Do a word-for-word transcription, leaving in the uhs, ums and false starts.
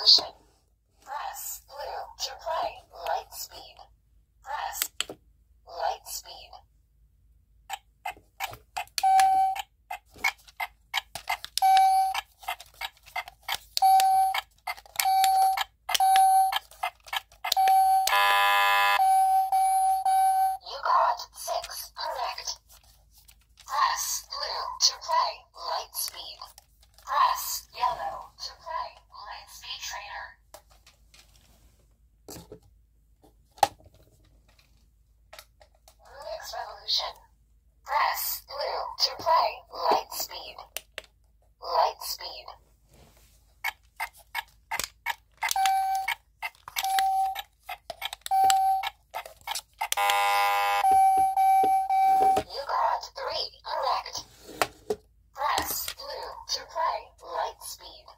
Evolution. Press blue to play light speed. Press light speed. You got six correct. Press blue to play light speed. Press yellow to play light speed trainer. Rubik's Revolution. Press blue to play light speed. Light speed. You got three correct. Press blue to play light speed.